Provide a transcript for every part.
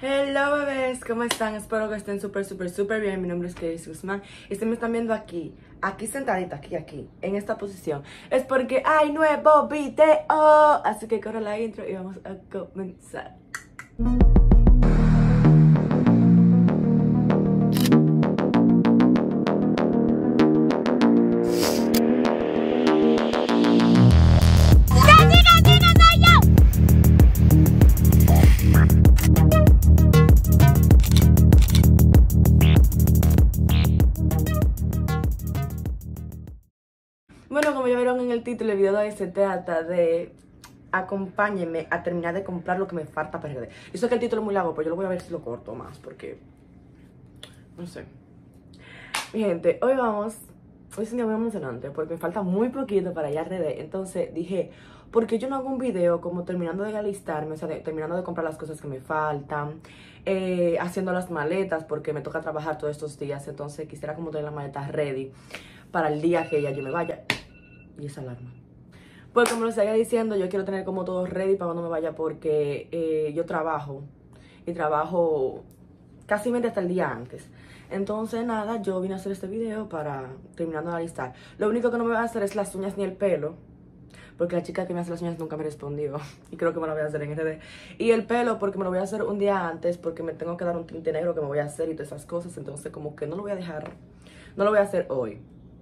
Hello bebés, ¿cómo están? Espero que estén súper bien. Mi nombre es Kelis Guzmán y si me están viendo aquí sentadita, aquí, en esta posición, es porque hay nuevo video. Así que corre la intro y vamos a comenzar. Bueno, como ya vieron en el título, el video de hoy se trata de acompáñenme a terminar de comprar lo que me falta para RD. Yo sé que el título es muy largo, pero yo lo voy a ver si lo corto más, porque no sé. Mi gente, hoy es un día muy emocionante porque me falta muy poquito para ir a RD. Entonces dije, ¿por qué yo no hago un video como terminando de alistarme? O sea, terminando de comprar las cosas que me faltan, haciendo las maletas porque me toca trabajar todos estos días. Entonces quisiera como tener las maletas ready para el día que ya yo me vaya. Y esa alarma. Pues como les seguía diciendo, yo quiero tener como todo ready para cuando me vaya porque yo trabajo. Y trabajo casi hasta el día antes. Entonces nada, yo vine a hacer este video para terminando de alistar. Lo único que no me va a hacer es las uñas ni el pelo, porque la chica que me hace las uñas nunca me respondió. Y creo que me lo voy a hacer en RD. Y el pelo porque me lo voy a hacer un día antes, porque me tengo que dar un tinte negro que me voy a hacer y todas esas cosas. Entonces como que no lo voy a dejar, no lo voy a hacer hoy.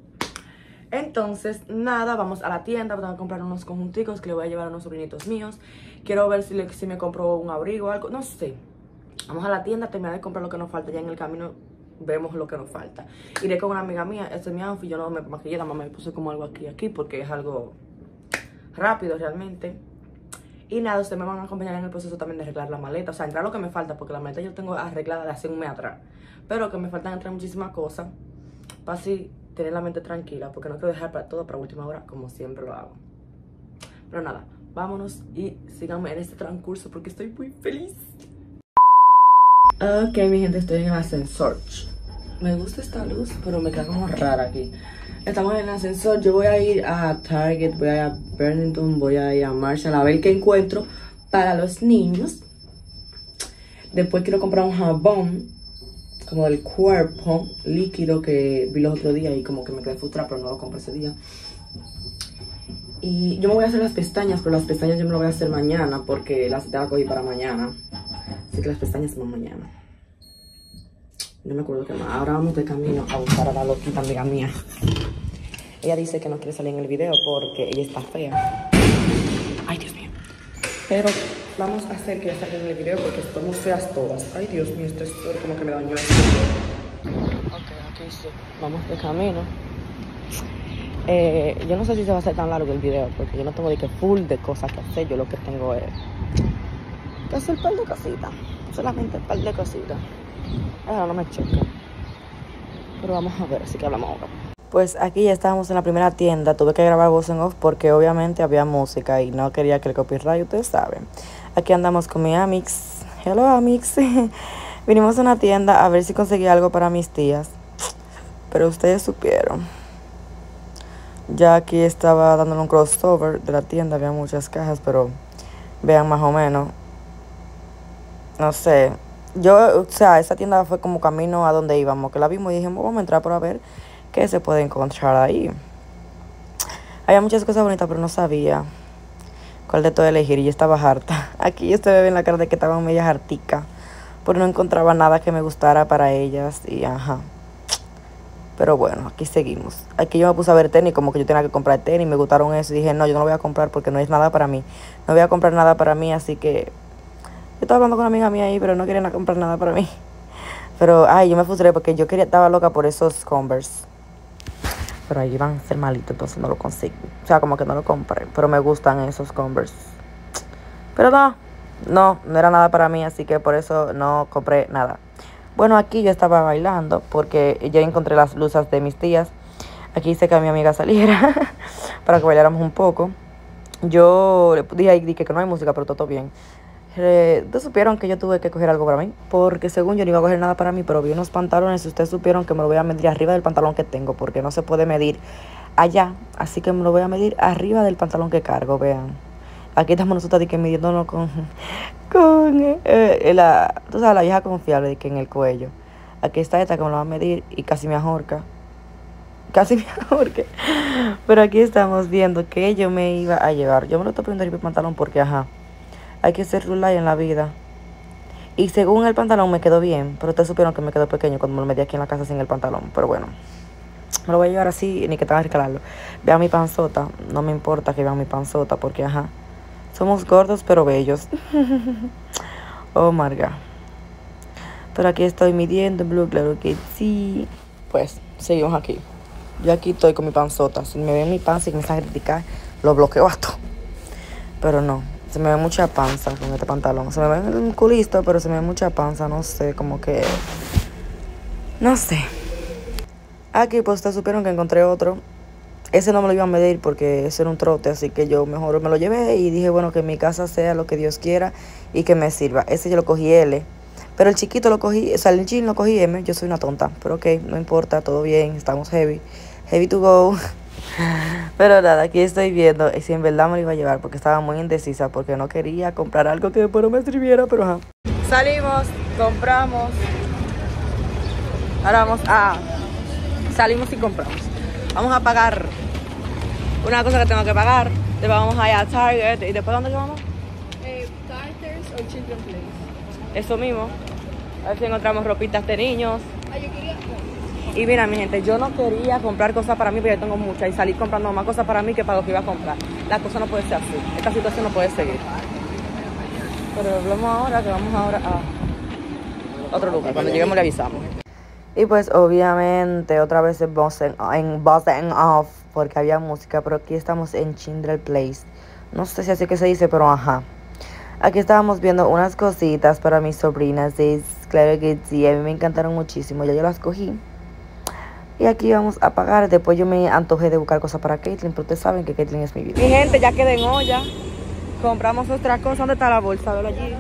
Entonces, nada, vamos a la tienda. Tengo que comprar unos conjunticos que le voy a llevar a unos sobrinitos míos. Quiero ver si me compro un abrigo o algo, no sé. Vamos a la tienda, terminar de comprar lo que nos falta. Ya en el camino vemos lo que nos falta. Iré con una amiga mía, este es mi outfit. Yo no me maquillé, nada más me puse como algo aquí porque es algo rápido realmente. Y nada, ustedes me van a acompañar en el proceso también de arreglar la maleta. O sea, entrar lo que me falta, porque la maleta yo tengo arreglada de hace un mes atrás. Pero que me faltan entrar muchísimas cosas para así tener la mente tranquila, porque no quiero dejar todo para última hora como siempre lo hago. Pero nada, vámonos y síganme en este transcurso porque estoy muy feliz. Ok, mi gente, estoy en el ascensor. Me gusta esta luz, pero me queda como rara aquí. Estamos en el ascensor. Yo voy a ir a Target, voy a ir a Burlington, voy a ir a Marshall a ver qué encuentro para los niños. Después quiero comprar un jabón como del cuerpo líquido que vi los otros días y como que me quedé frustrada, pero no lo compré ese día. Y yo me voy a hacer las pestañas, pero las pestañas yo me las voy a hacer mañana porque las tengo que coger para mañana. Así que las pestañas son mañana. No me acuerdo qué más. Ahora vamos de camino a buscar a la loquita amiga mía. Ella dice que no quiere salir en el video porque ella está fea. Ay, Dios mío. Pero vamos a hacer que ella salga en el video porque estamos feas todas. Ay, Dios mío, esto es como que me dañó el video. Ok, aquí sí. Vamos de camino. Yo no sé si se va a hacer tan largo el video porque yo no tengo de que full de cosas que hacer. Yo lo que tengo es que hacer un par de cositas. Solamente un par de cositas. Ahora no me choca. Pero vamos a ver, así que hablamos ahora. Pues aquí ya estábamos en la primera tienda. Tuve que grabar voz en off porque obviamente había música y no quería que el copyright, ustedes saben. Aquí andamos con mi Amix. Hello, Amix. Vinimos a una tienda a ver si conseguía algo para mis tías. Pero ustedes supieron. Ya aquí estaba dándole un crossover de la tienda. Había muchas cajas, pero vean más o menos. No sé. O sea, esa tienda fue como camino a donde íbamos. Que la vimos y dijimos, vamos a entrar para ver qué se puede encontrar ahí. Había muchas cosas bonitas, pero no sabía cuál de todo elegir y yo estaba harta. Aquí yo estoy viendo la cara de que estaban medio hartica, pero no encontraba nada que me gustara para ellas y ajá. Pero bueno, aquí seguimos. Aquí yo me puse a ver tenis, como que yo tenía que comprar tenis, me gustaron eso y dije, no, yo no lo voy a comprar porque no es nada para mí. No voy a comprar nada para mí, así que yo estaba hablando con una amiga mía ahí, pero no quería comprar nada para mí. Pero, ay, yo me frustré porque estaba loca por esos Converse. Pero ahí iban a ser malitos, entonces no lo conseguí. O sea, como que no lo compré. Pero me gustan esos Converse. Pero no era nada para mí, así que por eso no compré nada. Bueno, aquí yo estaba bailando porque ya encontré las blusas de mis tías. Aquí hice que mi amiga saliera para que bailáramos un poco. Yo le dije ahí que no hay música, pero todo bien. Ustedes supieron que yo tuve que coger algo para mí, porque según yo no iba a coger nada para mí, pero vi unos pantalones y ustedes supieron que me lo voy a medir arriba del pantalón que tengo, porque no se puede medir allá, así que me lo voy a medir arriba del pantalón que cargo, vean. Aquí estamos nosotros de que midiéndonos con tú sabes, la vieja confiable de que en el cuello. Aquí está esta que me lo va a medir y casi me ahorca. Casi me ahorque. Pero aquí estamos viendo que yo me iba a llevar. Yo me lo estoy poniendo el pantalón porque, ajá, hay que ser rulay en la vida. Y según el pantalón me quedó bien, pero ustedes supieron que me quedó pequeño cuando me lo metí aquí en la casa sin el pantalón. Pero bueno, me lo voy a llevar así, ni que tenga que recalarlo. Vean mi panzota, no me importa que vean mi panzota porque, ajá, somos gordos pero bellos. Oh my God. Pero aquí estoy midiendo, blue, claro que sí. Pues, seguimos aquí. Yo aquí estoy con mi panzota. Si me ven mi panza y me están a criticar, lo bloqueo a todo. Pero no, se me ve mucha panza con este pantalón. Se me ve un culito, pero se me ve mucha panza, no sé, como que... No sé. Aquí pues ustedes supieron que encontré otro. Ese no me lo iba a medir porque ese era un trote, así que yo mejor me lo llevé y dije, bueno, que en mi casa sea lo que Dios quiera y que me sirva. Ese yo lo cogí L, pero el chiquito lo cogí, o sea, el jean lo cogí M. Yo soy una tonta, pero ok, no importa, todo bien, estamos heavy to go. Pero nada, aquí estoy viendo y si en verdad me lo iba a llevar porque estaba muy indecisa, porque no quería comprar algo que después no me sirviera, pero ajá. Salimos, compramos, ahora vamos a... Salimos y compramos. Vamos a pagar una cosa que tengo que pagar. Después vamos a ir a Target. ¿Y después dónde vamos? Carter's o Children's Place. Eso mismo. A ver si encontramos ropitas de niños. Yo quería... Y mira, mi gente, yo no quería comprar cosas para mí, pero yo tengo muchas. Y salí comprando más cosas para mí que para lo que iba a comprar. La cosa no puede ser así. Esta situación no puede seguir. Pero hablamos ahora, que vamos ahora a otro lugar. Cuando lleguemos le avisamos. Y pues obviamente otra vez en Boston Off porque había música, pero aquí estamos en Children's Place. No sé si así que se dice, pero ajá. Aquí estábamos viendo unas cositas para mis sobrinas. Claro que sí, a mí me encantaron muchísimo. Ya yo las cogí. Y aquí vamos a pagar. Después yo me antojé de buscar cosas para Caitlyn, pero ustedes saben que Caitlyn es mi vida. Mi gente, ya quedé en olla. Compramos otras cosas. ¿Dónde está la bolsa? Velo allí.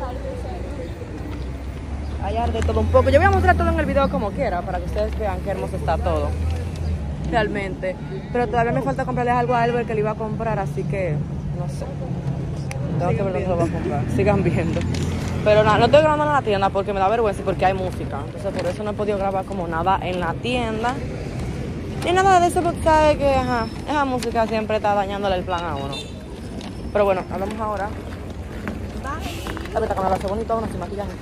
Allá de todo un poco. Yo voy a mostrar todo en el video como quiera para que ustedes vean qué hermoso está todo. Realmente. Pero todavía me falta comprarles algo a Albert que le iba a comprar, así que no sé. Tengo que ver dónde lo voy a comprar. Sigan viendo. Pero nada, no estoy grabando en la tienda porque me da vergüenza y porque hay música. Entonces por eso no he podido grabar como nada en la tienda. Ni nada de eso porque sabe que ajá, esa música siempre está dañándole el plan a uno. Pero bueno, hablamos ahora. Bye. Ahorita con la base bonita, uno sin maquillaje.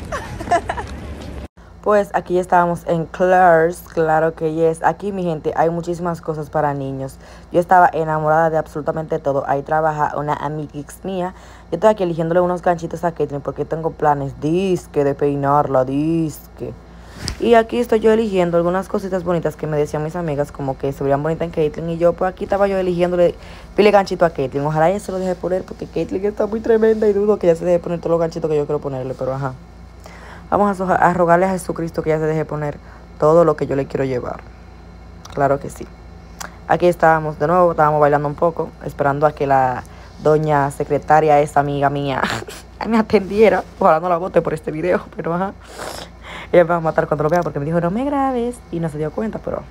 Pues aquí estábamos en Claire's, claro que yes. Aquí, mi gente, hay muchísimas cosas para niños. Yo estaba enamorada de absolutamente todo. Ahí trabaja una amiguix mía. Yo estoy aquí eligiéndole unos ganchitos a Caitlyn porque tengo planes, disque, de peinarla, disque. Y aquí estoy yo eligiendo algunas cositas bonitas que me decían mis amigas, como que se verían bonitas en Caitlyn. Y yo, pues aquí estaba yo eligiéndole pile ganchito a Caitlyn. Ojalá ella se lo deje poner porque Caitlyn está muy tremenda y dudo que ella se deje poner todos los ganchitos que yo quiero ponerle, pero ajá. Vamos a rogarle a Jesucristo que ella se deje poner todo lo que yo le quiero llevar. Claro que sí. Aquí estábamos de nuevo, estábamos bailando un poco, esperando a que la doña secretaria, esa amiga mía, me atendiera. Ojalá no la bote por este video, pero ajá. Ella me va a matar cuando lo vea porque me dijo, no me grabes. Y no se dio cuenta, pero...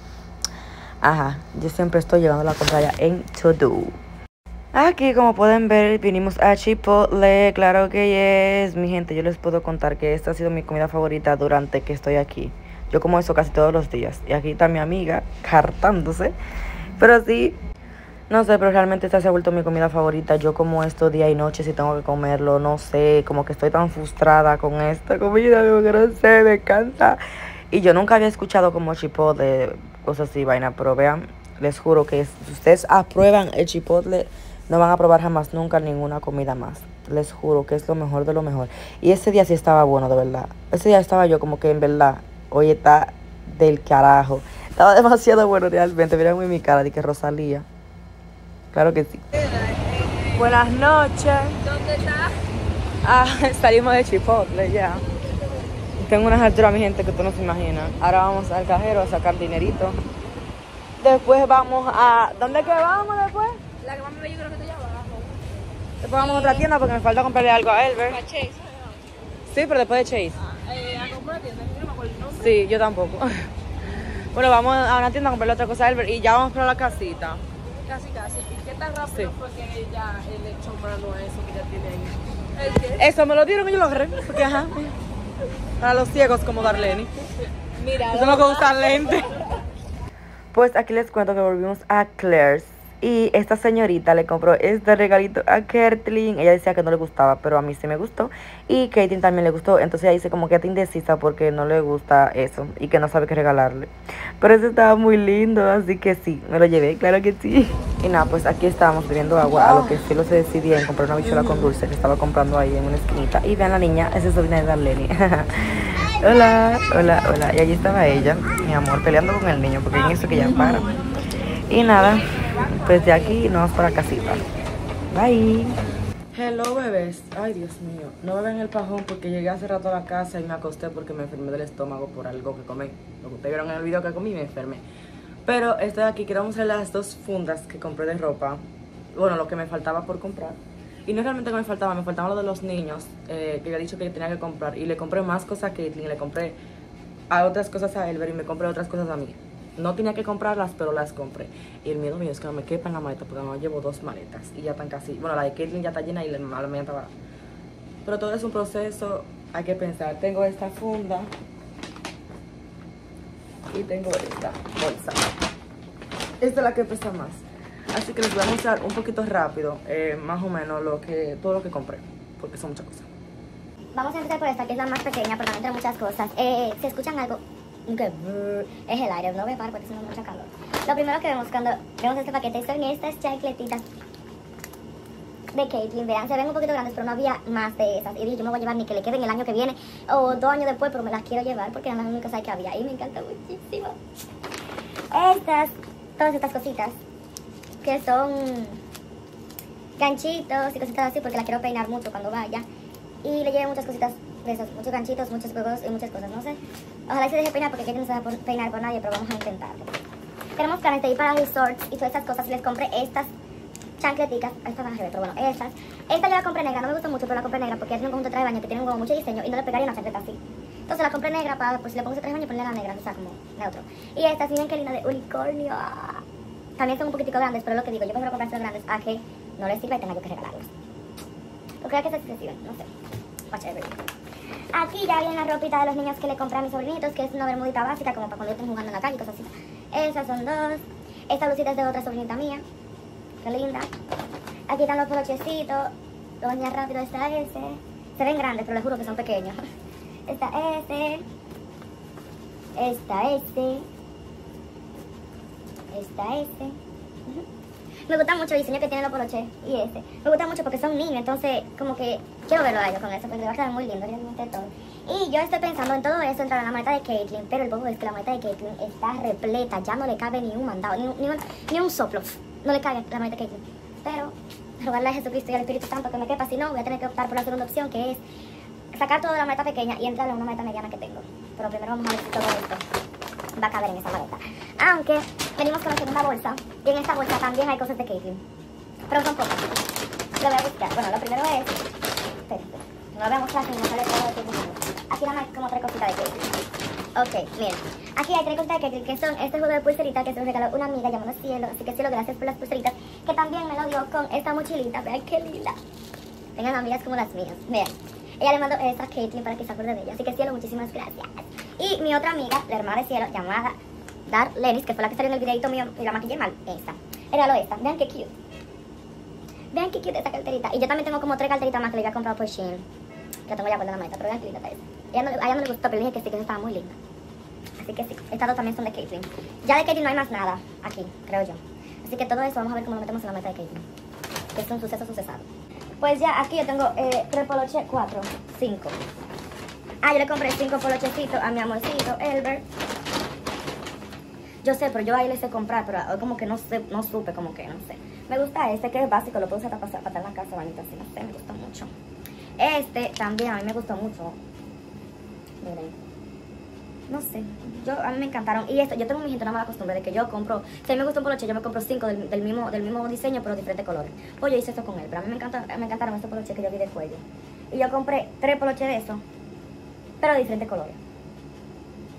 Ajá, yo siempre estoy llevando la contraria en todo. Aquí, como pueden ver, vinimos a Chipotle, claro que es. Mi gente, yo les puedo contar que esta ha sido mi comida favorita durante que estoy aquí. Yo como eso casi todos los días. Y aquí está mi amiga, hartándose. Pero sí, no sé, pero realmente esta se ha vuelto mi comida favorita. Yo como esto día y noche si tengo que comerlo, no sé. Como que estoy tan frustrada con esta comida, que no sé, me encanta. Y yo nunca había escuchado como Chipotle, cosas así, vaina. Pero vean, les juro que si ustedes aprueban el Chipotle... No van a probar jamás nunca ninguna comida más. Les juro que es lo mejor de lo mejor. Y ese día sí estaba bueno, de verdad. Ese día estaba yo como que en verdad, hoy está del carajo. Estaba demasiado bueno realmente. Miren muy mi cara de que Rosalía. Claro que sí. Buenas noches. ¿Dónde está? Ah, salimos de Chipotle ya. Tengo unas alturas, mi gente, que tú no se imaginas. Ahora vamos al cajero a sacar dinerito. Después vamos a... ¿Dónde que vamos después? La que más me ve, yo creo que está allá abajo. Después vamos a otra tienda porque me falta comprarle algo a Elber. A Chase. Sí, pero después de Chase. A comprar tienda, yo no me acuerdo el nombre. Sí, yo tampoco. Bueno, vamos a una tienda a comprarle otra cosa a Elber y ya vamos para la casita. Casi. ¿Y qué tan rápido Sí. fue que ella le echó mano a eso que ella tiene ahí? ¿El qué? Eso me lo dieron y yo lo agarré. Porque, ajá. Para los ciegos como Darlene. Mira, Yo tengo que usar lente. Pues aquí les cuento que volvimos a Claire's. Y esta señorita le compró este regalito a Kertlin. Ella decía que no le gustaba, pero a mí sí me gustó. Y Caitlin también le gustó. Entonces ella dice como que está indecisa porque no le gusta eso. Y que no sabe qué regalarle. Pero eso estaba muy lindo, así que sí, me lo llevé, claro que sí. Y nada, pues aquí estábamos bebiendo agua. A lo que sí lo se decidía en comprar una bichuela con dulce que estaba comprando ahí en una esquinita. Y vean la niña, esa es sobrina de Darlene. Hola, hola, hola. Y allí estaba ella, mi amor, peleando con el niño porque en eso que ya para. Y nada, pues de aquí nos vamos para casita. Bye. Hello, bebés. Ay, Dios mío. No me ven en el pajón porque llegué hace rato a la casa y me acosté porque me enfermé del estómago por algo que comí. Lo que ustedes vieron en el video que comí, me enfermé. Pero estoy aquí, quiero mostrar las dos fundas que compré de ropa. Bueno, lo que me faltaba por comprar. Y no es realmente que me faltaba lo de los niños, que había dicho que tenía que comprar. Y le compré más cosas a Caitlin, y le compré a otras cosas a Elber y me compré otras cosas a mí. No tenía que comprarlas, pero las compré. Y el miedo mío es que no me quepa en la maleta, porque no llevo 2 maletas. Y ya están casi, bueno, la de Caitlin ya está llena y la mía estaba. Pero todo es un proceso, hay que pensar. Tengo esta funda y tengo esta bolsa. Esta es la que pesa más. Así que les voy a mostrar un poquito rápido, más o menos todo lo que compré, porque son muchas cosas. Vamos a empezar por esta, que es la más pequeña, porque entre muchas cosas. ¿Se escuchan algo? Que es el aire, no voy a parar porque hace mucha calor. Lo primero que vemos cuando vemos este paquete son estas chancletitas de Caitlin. Vean, se ven un poquito grandes, pero no había más de esas. Y dije, yo me voy a llevar ni que le queden el año que viene o 2 años después, pero me las quiero llevar porque eran las únicas que había. Y me encanta muchísimo. Todas estas cositas, que son ganchitos y cositas así, porque la quiero peinar mucho cuando vaya. Y le llevé muchas cositas de esos, muchos ganchitos, muchos huevos y muchas cosas, no sé. Ojalá se deje peinar porque Caitlin no se va a peinar por nadie, pero vamos a intentarlo. Tenemos planes de ir para resorts y todas estas cosas. Y les compré estas chancleticas. Estas van a ver, pero bueno, estas. Esta yo la compré negra, no me gustó mucho, pero la compré negra porque es un conjunto de traje de baño que tienen como mucho diseño y no le pegaría una chancleta así. Entonces la compré negra para, pues si le pongo ese traje de baño, ponerle la negra, o sea, como neutro. Y estas, miren qué linda, de unicornio. También son un poquitico grandes, pero lo que digo, yo prefiero comprarse grandes a que no les sirva y tenga yo que regalarlos. Porque hay que ser excesiva, no sé. Whatever. Aquí ya viene la ropita de los niños que le compré a mis sobrinitos, que es una bermudita básica, como para cuando estén jugando en la calle y cosas así. Esas son 2. Esta blusita es de otra sobrinita mía. Qué linda. Aquí están los polochecitos. Lo bañé rápido, está ese. Se ven grandes, pero les juro que son pequeños. Está ese. Está ese. Está ese. Me gusta mucho el diseño que tienen los poloches y este. Me gusta mucho porque son niños, entonces como que quiero verlo a ellos con eso, porque va a quedar muy lindo, realmente todo. Y yo estoy pensando en todo eso, entrar en la maleta de Caitlin, pero el bobo es que la maleta de Caitlin está repleta, ya no le cabe ni un mandado, ni un soplo. No le cabe la maleta de Caitlin. Pero rogarle a Jesucristo y al Espíritu Santo que me quepa, si no voy a tener que optar por la segunda opción, que es sacar toda la maleta pequeña y entrar en una maleta mediana que tengo. Pero primero vamos a ver si todo esto va a caber en esa maleta. Aunque venimos con la segunda bolsa y en esta bolsa también hay cosas de Caitlin, pero son pocas. Lo voy a buscar. Bueno, lo primero es, espérate, no lo voy a mostrar si no sale todo el tiempo. Aquí nada más como 3 cositas de Caitlin. Ok, miren, aquí hay 3 cositas de Caitlin, que son este juego de pulserita que se lo regaló una amiga llamada Cielo. Así que Cielo, gracias por las pulseritas, que también me lo dio con esta mochilita. Vean qué linda. Tengan amigas como las mías. Vean, ella le mandó esta a Caitlin para que se acuerde de ella. Así que Cielo, muchísimas gracias. Y mi otra amiga, la hermana de Cielo, llamada Darlenis, que fue la que salió en el videito mío y la maquillé mal, esta. Regaló esta. Vean qué cute. Vean qué cute esta carterita. Y yo también tengo como 3 carteritas más que le había comprado por Shein. Que la tengo ya guardada en la maleta, pero vean qué linda está esta. A ella no le gustó, pero le dije que sí, que estaba muy linda. Así que sí, estas 2 también son de Caitlin. Ya de Caitlin no hay más nada aquí, creo yo. Así que todo eso vamos a ver cómo lo metemos en la maleta de Caitlin. Que es un suceso sucesado. Pues ya aquí yo tengo 3 poloches, 4, 5. Ah, yo le compré 5 polochecitos a mi amorcito, Elber. Yo sé, pero yo ahí le sé comprar, pero como que no supe, como que no sé. Me gusta este, que es básico, lo puedo usar para estar en la casa, bonito, así, no sé, me gustó mucho. Este también a mí me gustó mucho. Miren. No sé, a mí me encantaron. Y esto, yo tengo mi gente una mala costumbre de que yo compro, si a mí me gusta un poloche, yo me compro 5 del mismo diseño, pero diferentes colores. Pues yo hice esto con él, pero a mí me encantaron estos poloches que yo vi de cuello. Y yo compré 3 poloches de esos, pero de diferentes colores.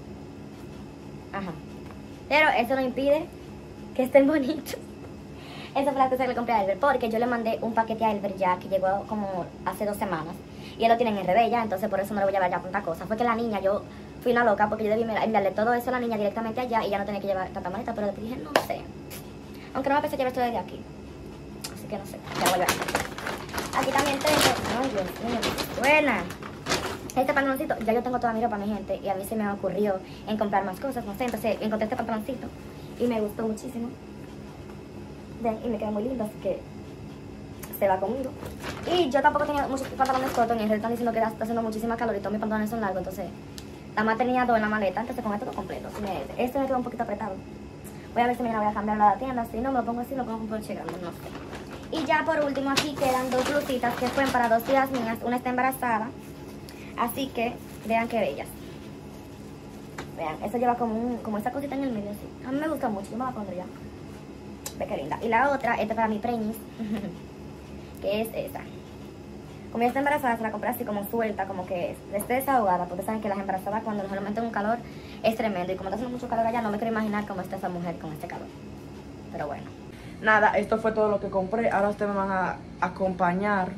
Ajá. Pero eso no impide que estén bonitos. Esa fue la cosa que le compré a Elber, porque yo le mandé un paquete a Elber ya, que llegó como hace 2 semanas. Y él lo tiene en RB ya, entonces por eso no le voy a llevar ya tanta cosa. Fue que la niña, yo fui una loca, porque yo debí enviarle todo eso a la niña directamente allá y ya no tenía que llevar tanta maleta, pero después dije, no sé. Aunque no me apetece llevar esto desde aquí. Así que no sé, ya voy a llevar. Aquí también tengo, ay Dios mío, buena. Este pantaloncito, ya yo tengo toda mi ropa, mi gente, y a mí se me ocurrió en comprar más cosas, no sé, entonces encontré este pantaloncito y me gustó muchísimo. Ven, y me queda muy lindo, así que se va conmigo. Y yo tampoco tenía muchos pantalones cortos, ni en están diciendo que está haciendo muchísima calor y todos mis pantalones son largos, entonces la más tenía 2 en la maleta, entonces con esto todo completo. Este me queda un poquito apretado. Voy a ver si mañana voy a cambiarlo a la tienda, si no me lo pongo así, lo pongo con broche grande, no sé. Y ya por último aquí quedan 2 blusitas que fueron para 2 tías mías, una está embarazada, así que vean qué bellas. Vean, eso lleva como esa cosita en el medio así. A mí me gusta mucho, yo me la pondré ya. Ve qué linda. Y la otra, esta para mi preñis, que es esa. Como ella está embarazada, se la compré así como suelta, como que esté desahogada, porque saben que las embarazadas cuando nos meten un calor es tremendo. Y como está haciendo mucho calor allá, no me quiero imaginar cómo está esa mujer con este calor. Pero bueno. Nada, esto fue todo lo que compré. Ahora ustedes me van a acompañar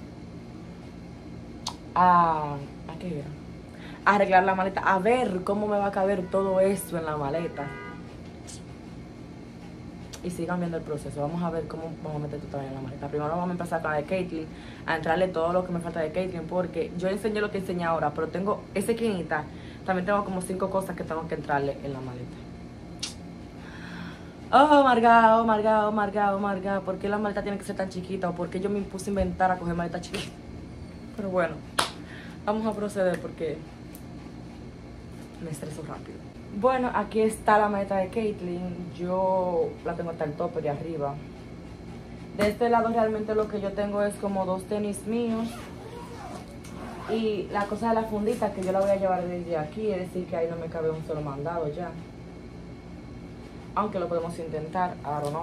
¿a qué era? A arreglar la maleta, a ver cómo me va a caber todo esto en la maleta. Y sigan viendo el proceso. Vamos a ver cómo vamos a meter todo en la maleta. Primero vamos a empezar con la de Caitlyn, a entrarle todo lo que me falta de Caitlyn, porque yo enseñé lo que enseñé ahora, pero tengo esa esquinita, también tengo como 5 cosas que tengo que entrarle en la maleta. Oh my god, oh my god, oh my god, oh my god. ¿Por qué la maleta tiene que ser tan chiquita? ¿O por qué yo me puse a inventar a coger maleta chiquita? Pero bueno, vamos a proceder porque me estreso rápido. Bueno, aquí está la maleta de Caitlyn. Yo la tengo hasta el tope de arriba. De este lado realmente lo que yo tengo es como 2 tenis míos. Y la cosa de la fundita que yo la voy a llevar desde aquí, es decir que ahí no me cabe un solo mandado ya. Aunque lo podemos intentar, I don't know.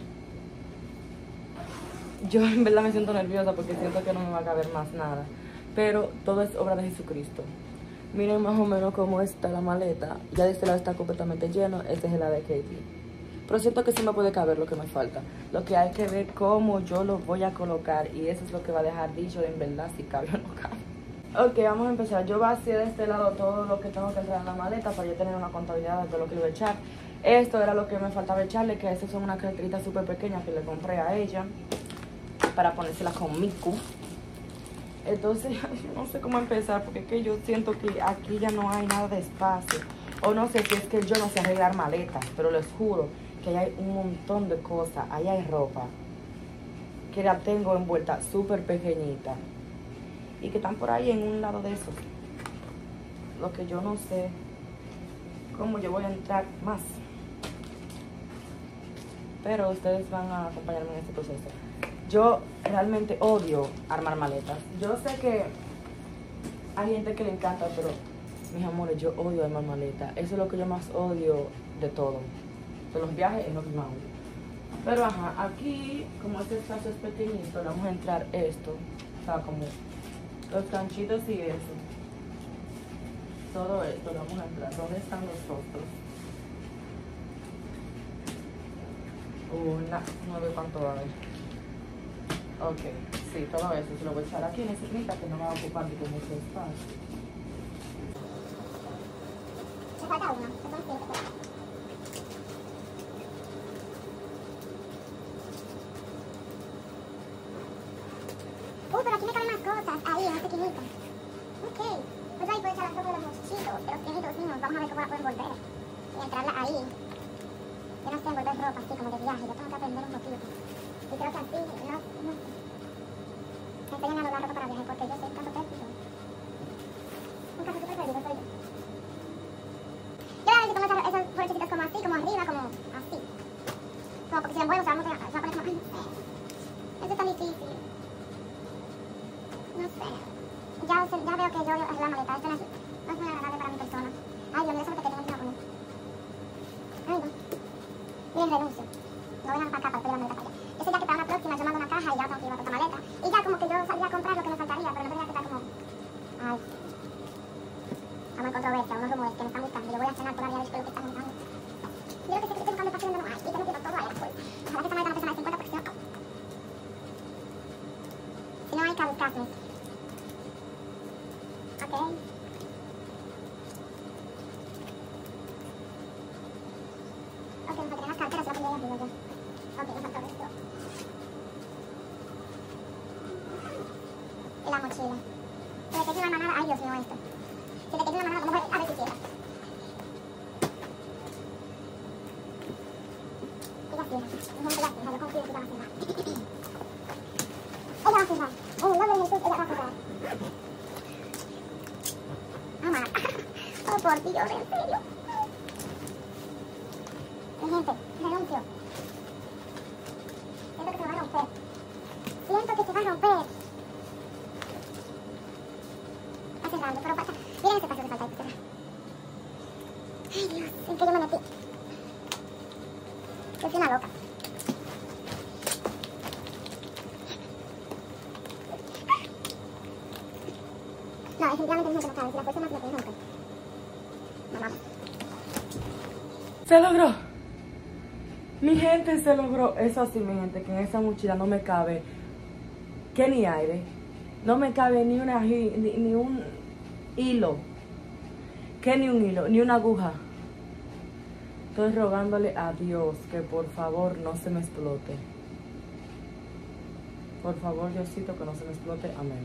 Yo en verdad me siento nerviosa porque siento que no me va a caber más nada. Pero todo es obra de Jesucristo. Miren más o menos cómo está la maleta. Ya de este lado está completamente lleno. Este es el lado de Caitlyn. Pero siento que sí me puede caber lo que me falta. Lo que hay que ver cómo yo lo voy a colocar. Y eso es lo que va a dejar dicho de en verdad si cabe o no cabe. Ok, vamos a empezar. Yo vacié de este lado todo lo que tengo que entrar en la maleta para yo tener una contabilidad de todo lo que le voy a echar. Esto era lo que me faltaba echarle, que esas son unas carteritas súper pequeñas que le compré a ella para ponérselas con Miku. Entonces, no sé cómo empezar, porque es que yo siento que aquí ya no hay nada de espacio. O no sé si es que yo no sé arreglar maletas, pero les juro que ahí hay un montón de cosas. Ahí hay ropa que la tengo envuelta súper pequeñita y que están por ahí en un lado de esos. Lo que yo no sé cómo yo voy a entrar más. Pero ustedes van a acompañarme en este proceso. Yo realmente odio armar maletas. Yo sé que hay gente que le encanta, pero mis amores, yo odio armar maletas. Eso es lo que yo más odio de todo. De los viajes es lo que más odio. Pero ajá, aquí, como este espacio es pequeñito, le vamos a entrar esto. O sea, como los ganchitos y eso. Todo esto lo vamos a entrar. ¿Dónde están los otros? No veo cuánto va a haber. Ok, sí, todo eso se lo voy a echar aquí en esa esquinita que no me va a ocupar ni con mucho espacio. Me falta uno, son 7. Pero aquí me caben más cosas, ahí en esta esquinita. Ok, pues ahí puedo echar las ropa de los muchachitos, de los pequeñitos míos. Vamos a ver cómo la puedo envolver y entrarla ahí. Yo no sé envolver ropa así como de viaje, yo tengo que aprender un poquito. Y creo que así, no sé. Me enseñan a doblar ropa para viaje porque yo soy un caso perdido. Un caso súper perdido soy yo. Yo a veces pongo esas brochecitas como así, como arriba, como así. Como porque si la envuelvo se va a poner como, ay, no sé. Esto es tan difícil. No sé. Ya veo que yo es la maleta. Esto no es muy agradable para mi persona. Ay, Dios mío, eso es lo que tengo que poner. Ay, no. Bien, renuncio. No voy a para acá para pedir la maleta para allá. Yo sé ya que para una próxima yo mando una caja y ya tengo que llevar otra maleta. Y ya como que yo salía a comprar lo que me faltaría, pero no tenía que estar como... Ay. Estamos en controversia, unos rumores que me están buscando. Yo voy a cenar todavía después de lo que están buscando. Y yo lo que sé es que estoy buscando espacio donde no hay. Y tengo que ir todo allá, pues. Ojalá que esta maleta no pese más de 50 porque si no... Si no hay que buscarme. Ok. Ok, me faltan las carteras, se las pondré ahí arriba ya. Ok, me falta esto. Y la mochila. Si le tengo una manada, ay Dios mío esto. Si le tengo una manada, vamos a ver si quiera. Ella cierra, mi gente ya cierra, yo confío en que ella va a cerrar. Ella va a cerrar, en el nombre de Jesús, ella va a cerrar. Mamá, oh por Dios, en serio. Mi gente, renuncio. Siento que se va a romper. Siento que se va a romper. Está cerrando, pero falta. Miren ese paso que falta ahí para cerrar. Ay Dios, ¿en qué yo me metí? Yo soy una loca. No, definitivamente mi gente no sabe. Si la fuerza más me puede romper. Mamá. Se logró. Mi gente, se logró. Eso sí, mi gente, que en esa mochila no me cabe que ni aire. No me cabe ni un hilo. Que ni un hilo, ni una aguja. Estoy rogándole a Dios que por favor no se me explote. Por favor, Diosito, que no se me explote. Amén.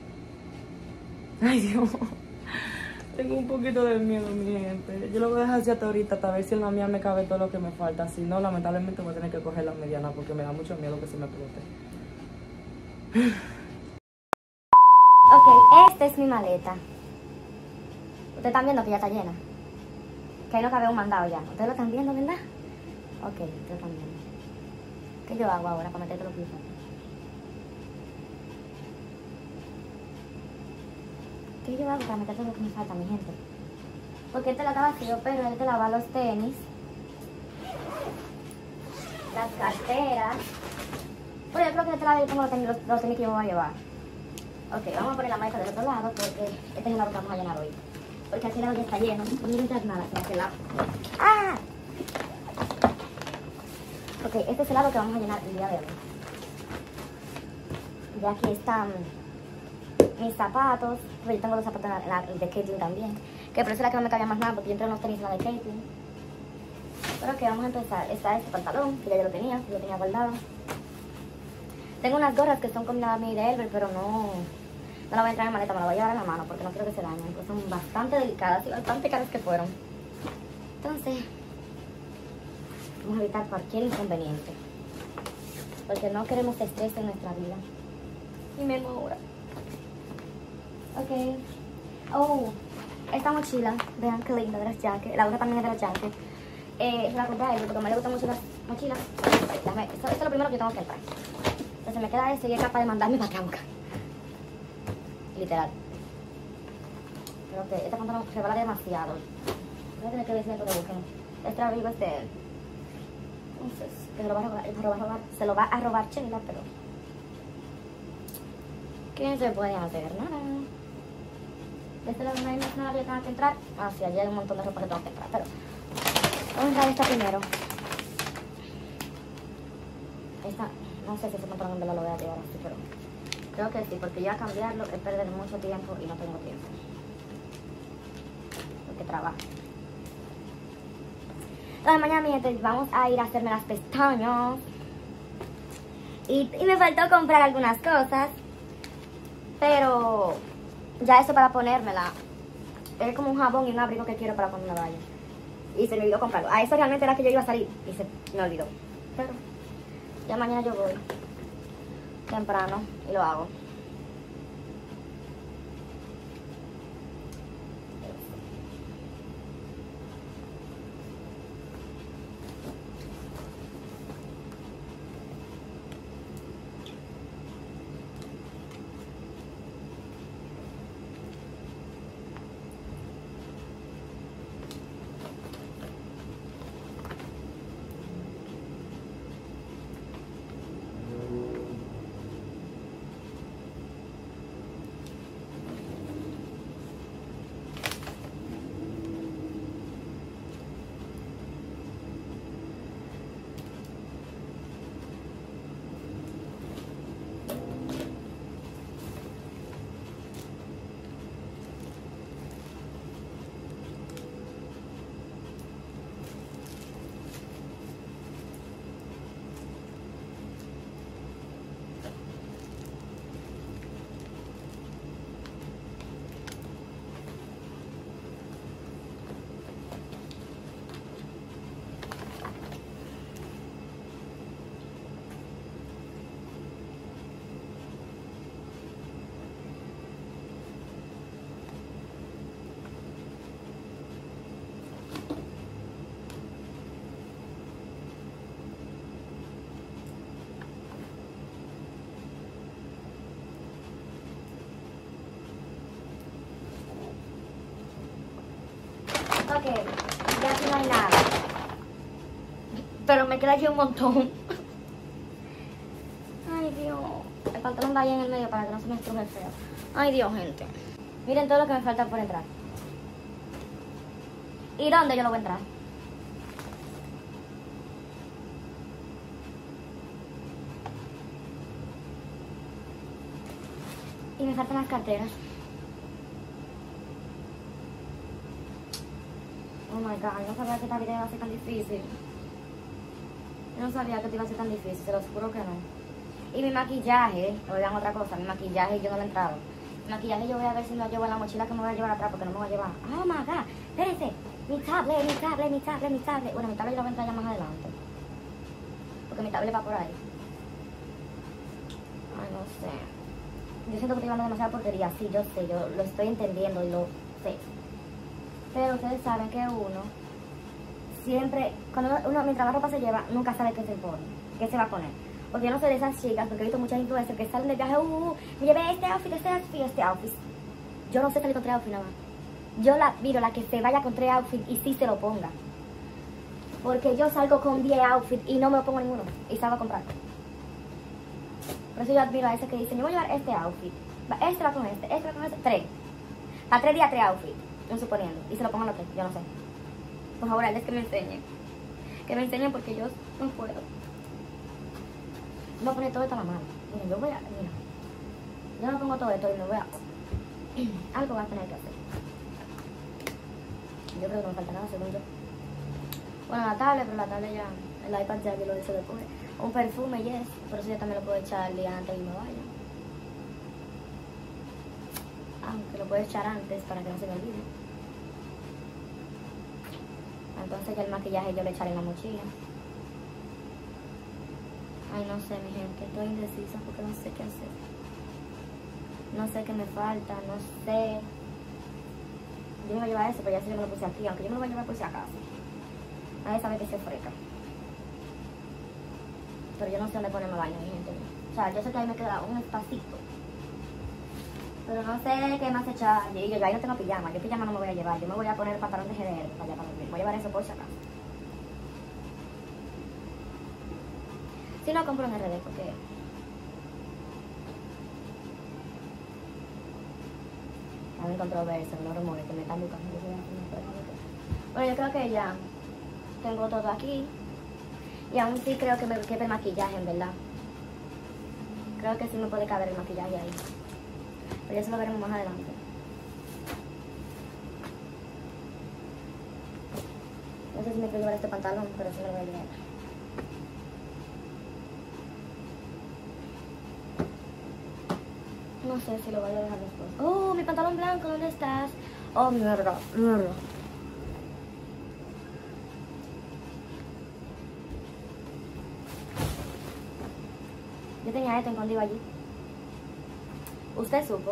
Ay, Dios. Tengo un poquito de miedo, mi gente. Yo lo voy a dejar así hasta ahorita, hasta ver si en la mía me cabe todo lo que me falta. Si no, lamentablemente voy a tener que coger la mediana porque me da mucho miedo que se me explote. Ok, esta es mi maleta. Ustedes están viendo que ya está llena. Que ahí no cabe un mandado ya. Ustedes lo están viendo, ¿verdad? Ok, ustedes lo están viendo. ¿Qué yo hago ahora para meterte los pisos? ¿Qué yo hago para meterte lo que me falta, mi gente? Porque este la está vacío, pero él te lava los tenis, las carteras. Pero yo creo que este lado yo tengo los tenis que yo voy a llevar. Ok, vamos a poner la maleta del otro lado porque este es el lado que vamos a llenar hoy. Porque aquel lado ya está lleno. No me entrar nada en aquel lado. ¡Ah! Ok, este es el lado que vamos a llenar el día de hoy. Y aquí están mis zapatos. Pero yo tengo los zapatos de Caitlyn también. Que por eso es la que no me cabía más nada porque yo entré en los tenis en la de Caitlyn. Pero ok, vamos a empezar. Está este pantalón, que ya yo lo tenía guardado. Tengo unas gorras que son combinadas a mí de Elber, pero no la voy a entrar en maleta, me la voy a llevar en la mano porque no quiero que se dañen. Pues son bastante delicadas y bastante caras que fueron. Entonces, vamos a evitar cualquier inconveniente. Porque no queremos estrés en nuestra vida. Y menos ahora. Ok. Oh, esta mochila, vean qué linda de las jackets. La otra también es de las jackets. Se la compré a él porque a mí le gustan mucho las mochilas. Esto es lo primero que yo tengo que entrar. Entonces me queda eso y es capaz de mandarme para acá. Literal. Creo que este pantalón se vale demasiado. Voy a tener que decirle que lo busquen. Este abrigo es de él. Entonces, que se lo va a robar Sheila, pero ¿qué se puede hacer? Nada. De este lado no hay más nada que tenga que entrar. Ah, sí, allí hay un montón de ropa que tengo que entrar, pero vamos a entrar esta primero. Esta, no sé si ese pantalón en verdad lo voy a llevar así, pero creo que sí, porque ya cambiarlo es perder mucho tiempo y no tengo tiempo. Porque trabajo. Entonces mañana, mi gente, vamos a ir a hacerme las pestañas. Y me faltó comprar algunas cosas. Pero ya eso para ponérmela. Es como un jabón y un abrigo que quiero para cuando me vaya. Y se me olvidó comprarlo. A eso realmente era que yo iba a salir y se me olvidó. Pero ya mañana yo voy temprano y lo hago. siento que ya aquí no hay nada. Pero me queda aquí un montón. Ay, Dios. El pantalón va ahí en el medio para que no se me estruje el feo. Ay, Dios, gente. Miren todo lo que me falta por entrar. ¿Y dónde yo lo voy a entrar? Y me faltan las carteras. Oh my God, no sabía que esta vida iba a ser tan difícil. Yo no sabía que te iba a ser tan difícil, se los juro que no. Y mi maquillaje, oigan otra cosa, mi maquillaje yo no lo he entrado. Mi maquillaje yo voy a ver si lo llevo en la mochila que me voy a llevar atrás porque no me voy a llevar. Oh my God, espérense, mi tablet. Bueno, mi tablet yo lo voy a entrar ya más adelante. Porque mi tablet va por ahí. Ay, no sé. Yo siento que estoy llevando demasiada porquería, sí, yo sé, yo lo estoy entendiendo y lo sé. Pero ustedes saben que uno siempre, cuando uno mientras la ropa se lleva, nunca sabe qué se pone, qué se va a poner. Porque yo no soy de esas chicas, porque he visto muchas influencers que salen de viaje, me llevé este outfit. Yo no sé salir con 3 outfits nada más. Yo la miro, la que se vaya con 3 outfits y sí se lo ponga. Porque yo salgo con 10 outfits y no me lo pongo ninguno. Y salgo a comprar. Por eso yo admiro a ese que dicen, yo voy a llevar este outfit. Este va con este va con este. 3. Para 3 días 3 outfits. No suponiendo. Y se lo pongan los 3, yo no sé. Por favor, es que me enseñen. Que me enseñen porque yo no puedo. Voy a poner todo esto a la mano. Mira, mira. Yo no pongo todo esto y me voy a... Algo voy a tener que hacer. Yo creo que no me falta nada, según yo. Bueno, la tablet, pero la tablet ya... El iPad ya yo lo hice después. Un perfume, yes. Por eso yo también lo puedo echar el día antes y me vaya. Aunque lo puedo echar antes para que no se me olvide. Entonces ya el maquillaje yo lo echaré en la mochila. Ay, no sé, mi gente, estoy indecisa porque no sé qué hacer. No sé qué me falta, no sé. Yo me voy a llevar eso, pero ya sé que me lo puse aquí, aunque yo me lo voy a llevar por si acaso. Nadie sabe que se freca. Pero yo no sé dónde ponerme baño, mi gente. O sea, yo sé que ahí me queda un espacito. Pero no sé qué más echar. Yo ahí no tengo pijama, yo pijama no me voy a llevar. Yo me voy a poner el pantalón de GDR para allá para dormir. Voy a llevar eso por si acaso. Si no, compro en RD porque... Hay controversia, los rumores que me están buscando. Bueno, yo creo que ya tengo todo aquí. Y aún sí creo que me quede el maquillaje, en verdad. Creo que sí me puede caber el maquillaje ahí. Pero eso lo veremos más adelante. No sé si me quiero llevar este pantalón, pero sí me lo voy a llevar. No sé si lo voy a dejar después. ¡Oh, mi pantalón blanco! ¿Dónde estás? ¡Oh, mierda! Yo tenía esto escondido allí. Usted supo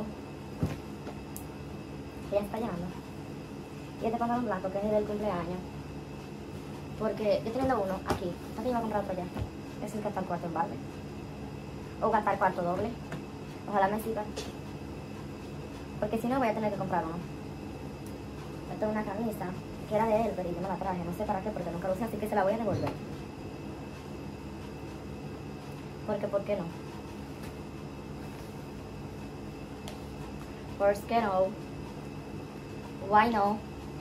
que ella está llamando. Y este pantalón blanco que es el del cumpleaños. Porque yo teniendo uno aquí. ¿Para qué iba a comprar otro allá? Es el gastar cuarto en balde. O gastar cuarto doble. Ojalá me sirva. Porque si no voy a tener que comprar uno. Esta es una camisa que era de él, pero yo me la traje. No sé para qué, porque nunca lo usé, así que se la voy a devolver. Porque, ¿por qué no? ¿Por qué no? Why no?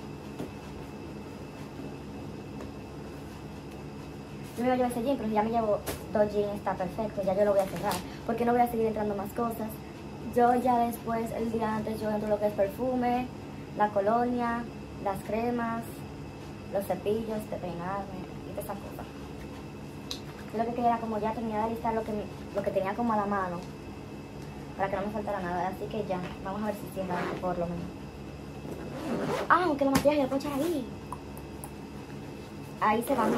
Yo me iba a llevar ese jean, pero si ya me llevo 2 jeans, está perfecto. Ya yo lo voy a cerrar. Porque no voy a seguir entrando más cosas. Yo ya después, el día antes, yo entro lo que es perfume, la colonia, las cremas, los cepillos de peinarme y todas esas cosas. Yo lo que quería era como ya terminar de listar lo que tenía como a la mano. Para que no me faltara nada. Así que ya, vamos a ver si cierra esto por lo menos. Ah, aunque los maquillajes lo puedo echar ahí. Ahí se van.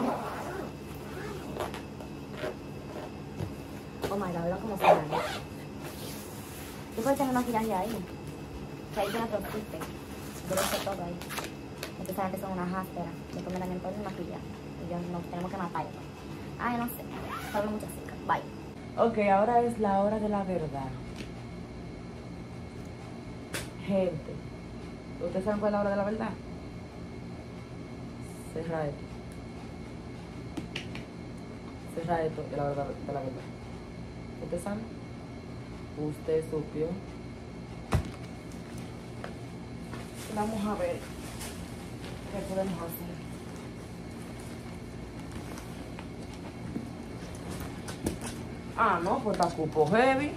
Oh my God, vean cómo se van. Yo puedo echar el maquillaje ahí. Que ahí tiene otro chiste. Yo lo echo todo ahí. Porque saben que son unas ásperas. Después me dañan todo el maquillaje. Y yo no tenemos que matarlo. Ay, no sé. Hablo muchas chicas. Bye. Ok, ahora es la hora de la verdad. Gente, ¿ustedes saben cuál es la hora de la verdad? Cerra esto. Cerra esto, de la verdad, de la verdad. ¿Usted sabe? Usted supió. Vamos a ver qué podemos hacer. Ah, no, pues está cupo heavy.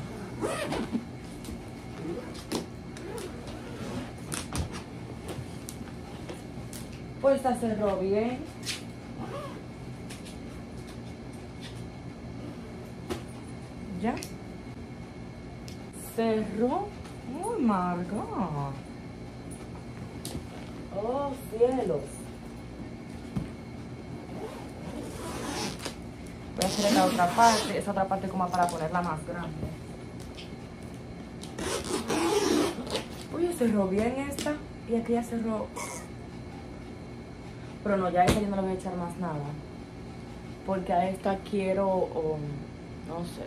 Pues se cerró bien. ¿Ya? Cerró. Oh my God. Oh, cielos. Voy a hacer la otra parte, esa otra parte como para ponerla más grande. Oye, cerró bien esta y aquí ya cerró. Pero no, ya a esta yo no le voy a echar más nada. Porque a esta quiero, no sé.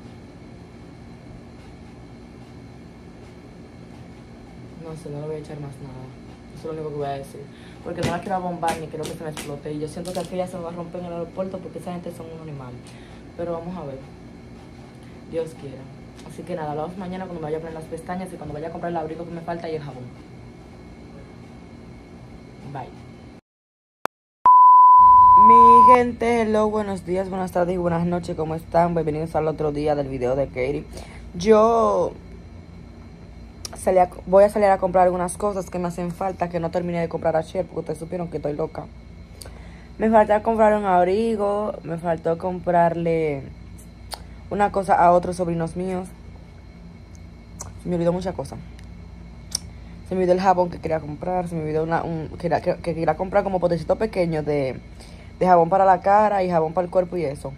No sé, no le voy a echar más nada. Eso es lo único que voy a decir. Porque no la quiero bombar ni quiero que se me explote. Y yo siento que aquella se me va a romper en el aeropuerto porque esa gente son un animal. Pero vamos a ver. Dios quiera. Así que nada, hablamos mañana cuando me vaya a poner las pestañas y cuando vaya a comprar el abrigo que me falta y el jabón. Bye. Mi gente, hello, buenos días, buenas tardes y buenas noches. ¿Cómo están? Bienvenidos al otro día del video de Katie. Yo voy a salir a comprar algunas cosas que me hacen falta, que no terminé de comprar ayer porque ustedes supieron que estoy loca. Me faltó comprar un abrigo, me faltó comprarle una cosa a otros sobrinos míos. Se me olvidó muchas cosas. Se me olvidó el jabón que quería comprar, se me olvidó que quería comprar como potecito pequeño de jabón para la cara y jabón para el cuerpo y eso.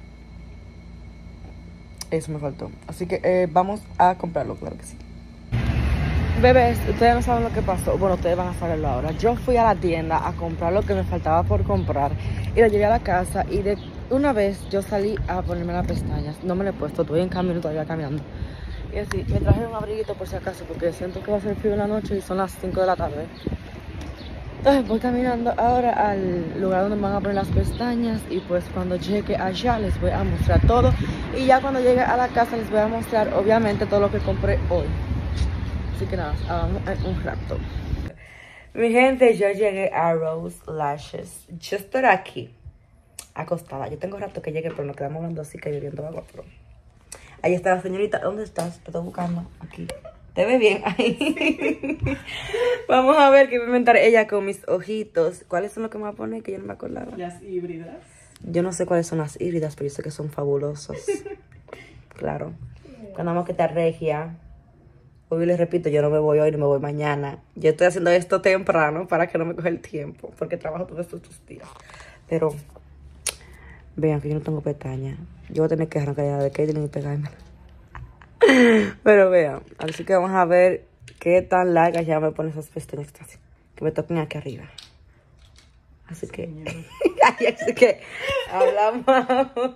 Eso me faltó. Así que vamos a comprarlo, claro que sí. Bebés, ustedes no saben lo que pasó. Bueno, ustedes van a saberlo ahora. Yo fui a la tienda a comprar lo que me faltaba por comprar y lo llevé a la casa y de una vez yo salí a ponerme las pestañas. No me lo he puesto, estoy en camino todavía caminando. Y así, me traje un abriguito por si acaso porque siento que va a ser frío en la noche y son las 5 de la tarde. Entonces voy caminando ahora al lugar donde me van a poner las pestañas y pues cuando llegue allá les voy a mostrar todo. Y ya cuando llegue a la casa les voy a mostrar obviamente todo lo que compré hoy. Así que nada, hagamos un rato. Mi gente, yo llegué a Rose Lashes. Yo estoy aquí, acostada. Yo tengo rato que llegué, pero nos quedamos hablando así que bebiendo agua. Pero ahí está la señorita. ¿Dónde estás? Te estoy buscando. Aquí. ¿Te ve bien? Ahí. Sí. Vamos a ver qué va a inventar ella con mis ojitos. ¿Cuáles son los que me va a poner? Que yo no me acordaba. Las híbridas. Yo no sé cuáles son las híbridas, pero yo sé que son fabulosos. Claro. Cuando vamos que te regia. Hoy les repito, yo no me voy hoy, no me voy mañana. Yo estoy haciendo esto temprano para que no me coja el tiempo, porque trabajo todos estos días. Pero, vean que yo no tengo pestañas. Yo voy a tener que arrancar ya de Caitlyn y pegarme. Pero vean, así que vamos a ver qué tan largas ya me ponen esas pestañas que me toquen aquí arriba. Así que, así que, hablamos ahora.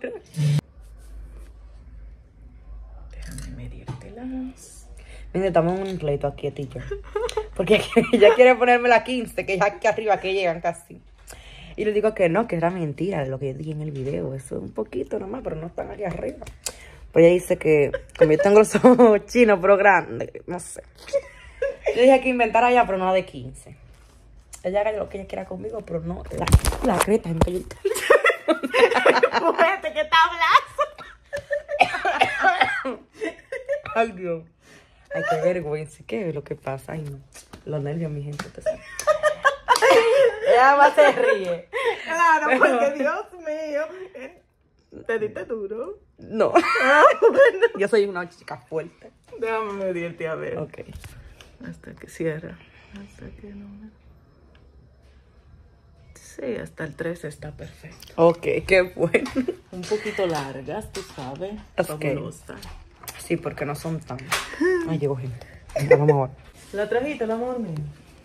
Déjame medírtelas. Mira, estamos en un pleito aquí, tío. Porque ella quiere ponerme la 15, que ya aquí arriba que llegan casi. Y le digo que no, que era mentira de lo que yo dije en el video. Eso es un poquito nomás, pero no están aquí arriba. Pero ella dice que, como yo tengo los ojos chinos, pero grandes, no sé. Yo dije que inventara ya, pero no la de 15. Ella haga lo que ella quiera conmigo, pero no la creta. Me cayó el Fuerte, que tablazo. Ay, Dios. Ay, qué vergüenza. ¿Qué es lo que pasa? Ay, no. Los nervios, mi gente. Ella más se ríe. Claro, pero porque Dios mío. ¿Te diste duro? No. Yo soy una chica fuerte. Déjame medirte a ver. Ok. Hasta que cierra. Hasta que no. Sí, hasta el 13 está perfecto. Ok, qué bueno. Un poquito largas, tú sabes. Okay. Fabulosa. Sí, porque no son tan... Ay, llegó gente. Venga, vamos a ver. ¿La trajiste, el amor mío?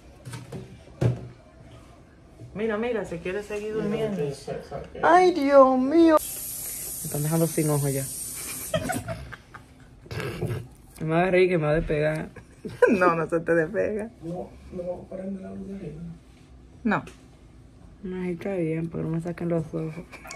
Mira, se quiere seguir durmiendo. Ay, Dios mío. Me están dejando sin ojo ya. Me va a reír que me va a despegar. No se te despega. No, prende la luz de arriba. No. Ay, está bien, pero no me saquen los ojos.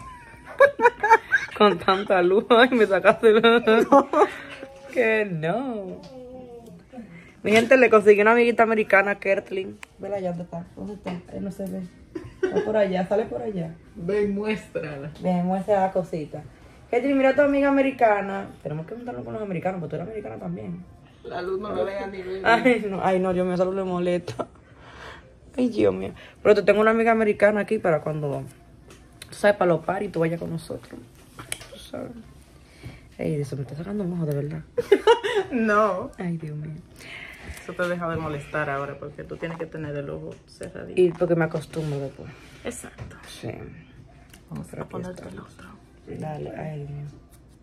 Con tanta luz, ay, me sacaste los ojos. Que no. Mi gente, le conseguí una amiguita americana, Kertlin. Vela allá, ¿dónde está? ¿Dónde está? Ahí no se ve. Está por allá, sale por allá. Ven, muéstrala. Ven, muestra la cosita. Kertlin, mira a tu amiga americana. Tenemos que juntarnos con los americanos, porque tú eres americana también. La luz no lo vea ni ver. Ay, no, Dios mío, eso le molesta. Ay, Dios mío. Pero te tengo una amiga americana aquí para cuando, tú sabes, para los paris, tú vayas con nosotros. Tú sabes. Ay, eso me está sacando un ojo, de verdad. No. Ay, Dios mío. Eso te deja de molestar ahora porque tú tienes que tener el ojo cerradito. Y porque me acostumbro después. Exacto. Sí. Vamos a ponerte el otro. Dale, ay, Dios mío.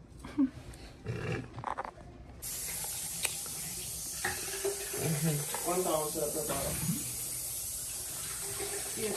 ¿Cuántas once la preparo? 7.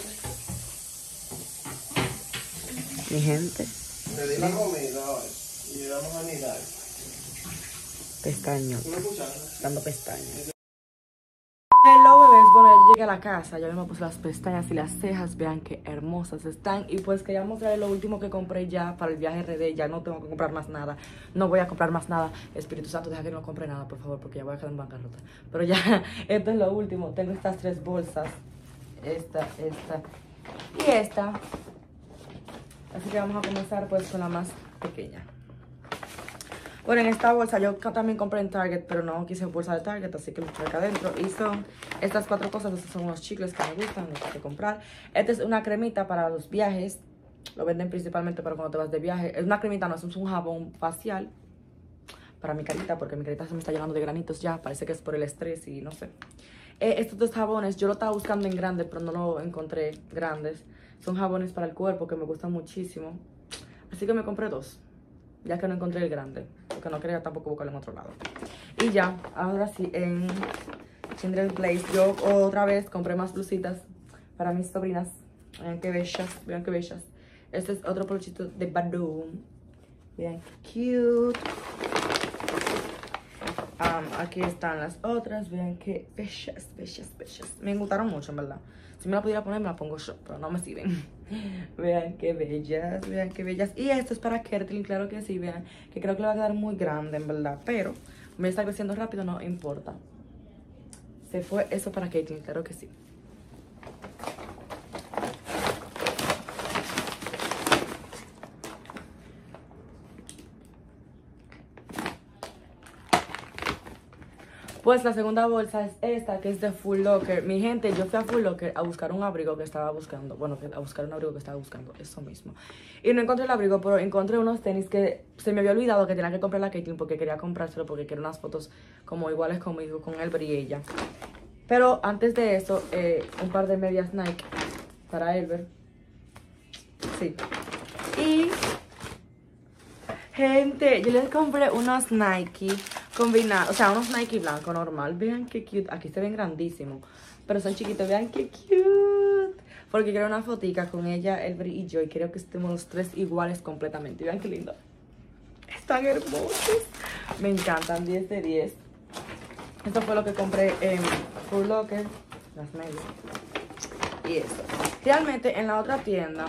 Mi gente, Te di la comida hoy y vamos a anidar. pestañas, ¿Tú me escuchas? dando pestañas. Hello, bebés. Bueno, ya llegué a la casa, ya me puse las pestañas y las cejas, vean qué hermosas están. Y pues quería mostrarles lo último que compré ya para el viaje RD. Ya no tengo que comprar más nada, no voy a comprar más nada. Espíritu Santo, deja que no compre nada, por favor, porque ya voy a quedar en bancarrota. Pero ya, esto es lo último. Tengo estas 3 bolsas, esta y esta. Así que vamos a comenzar pues con la más pequeña. Bueno, en esta bolsa yo también compré en Target, pero no quise bolsa de Target, así que lo eché acá adentro. Y son estas 4 cosas. Estos son unos chicles que me gustan, los que comprar. Esta es una cremita para los viajes. Lo venden principalmente para cuando te vas de viaje. Es una cremita, no es un jabón facial para mi carita, porque mi carita se me está llenando de granitos ya. Parece que es por el estrés y no sé. Estos 2 jabones, yo lo estaba buscando en grandes, pero no lo encontré grandes. Son jabones para el cuerpo que me gustan muchísimo. Así que me compré 2. Ya que no encontré el grande, porque no quería tampoco buscarlo en otro lado. Y ya, ahora sí, en Children's Place yo otra vez compré más blusitas para mis sobrinas. Vean qué bellas, vean qué bellas. Este es otro peluchito de Badoom. Vean qué cute. Aquí están las otras, vean qué bellas, bellas, bellas. Me gustaron mucho, en verdad. Si me la pudiera poner, me la pongo yo, pero no me sirven. Vean qué bellas, vean qué bellas. Y esto es para Kertlin, claro que sí, vean. Que creo que le va a quedar muy grande, en verdad. Pero, me está creciendo rápido, no importa. Se fue eso para Kertlin, claro que sí. Pues la segunda bolsa es esta, que es de Full Locker. Mi gente, yo fui a Full Locker a buscar un abrigo que estaba buscando. Bueno, a buscar un abrigo que estaba buscando, eso mismo. Y no encontré el abrigo, pero encontré unos tenis que se me había olvidado que tenía que comprar a Caitlyn porque quería comprárselo, porque quiero unas fotos como iguales conmigo, con Elber y ella. Pero antes de eso, un par de medias Nike para Elber. Sí. Y, gente, yo les compré unos Nike combinados, o sea, unos Nike blanco normal. Vean qué cute. Aquí se ven grandísimos, pero son chiquitos. Vean qué cute. Porque quiero una fotica con ella, Elber y yo. Y quiero que estemos los 3 iguales completamente. Y vean qué lindo. Están hermosos. Me encantan, 10 de 10. Esto fue lo que compré en Full Locker. Las medias. Y esto. Realmente en la otra tienda...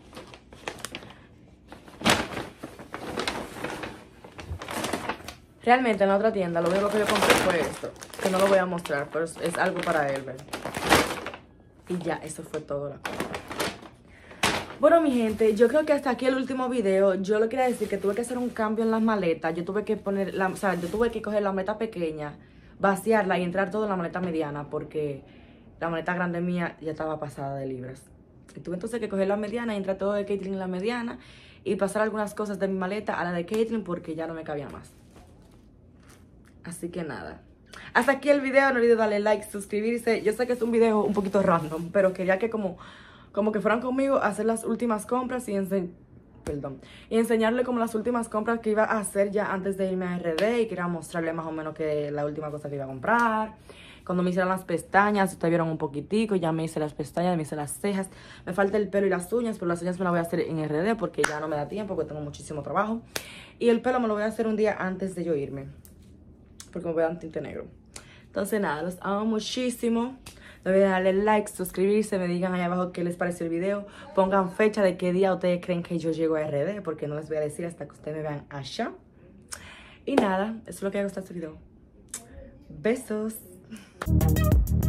Realmente en la otra tienda lo único que yo compré fue esto, que no lo voy a mostrar, pero es algo para Elber. Y ya, eso fue todo la compra. Bueno, mi gente, yo creo que hasta aquí el último video. Yo le quería decir que tuve que hacer un cambio en las maletas. Yo tuve que poner, yo tuve que coger la maleta pequeña, vaciarla y entrar todo en la maleta mediana, porque la maleta grande mía ya estaba pasada de libras. Y tuve entonces que coger la mediana y entrar todo de Caitlyn en la mediana y pasar algunas cosas de mi maleta a la de Caitlyn porque ya no me cabía más. Así que nada. Hasta aquí el video. No olviden darle like, suscribirse. Yo sé que es un video un poquito random, pero quería que como que fueran conmigo a hacer las últimas compras y enseñarle como las últimas compras que iba a hacer ya antes de irme a RD. Y quería mostrarle más o menos que la última cosa que iba a comprar. Cuando me hicieron las pestañas, ustedes vieron un poquitico. Ya me hice las pestañas, me hice las cejas. Me falta el pelo y las uñas, pero las uñas me las voy a hacer en RD porque ya no me da tiempo, porque tengo muchísimo trabajo. Y el pelo me lo voy a hacer un día antes de yo irme, porque me voy a dar un tinte negro. Entonces nada, los amo muchísimo. No olviden darle like, suscribirse, me digan ahí abajo qué les pareció el video. Pongan fecha de qué día ustedes creen que yo llego a RD, porque no les voy a decir hasta que ustedes me vean allá. Y nada, eso es lo que ha gustado este video. Besos.